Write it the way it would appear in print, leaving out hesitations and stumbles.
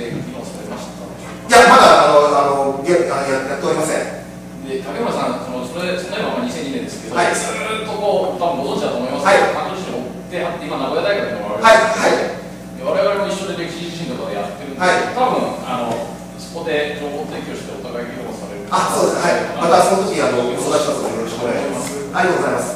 して議論されましたか？ いや、まだやっておりません。 で竹村さん、その今は2002年ですけど、 はい、 ずっとこう、多分ご存知だと思いますけど、関東地方であって、今、名古屋大学の我々も一緒で歴史地震とかでやってるんで、多分そこで情報提供してお互い議論される。 そうですね、はい、またその時相談しますのでよろしくお願いします。ありがとうございます。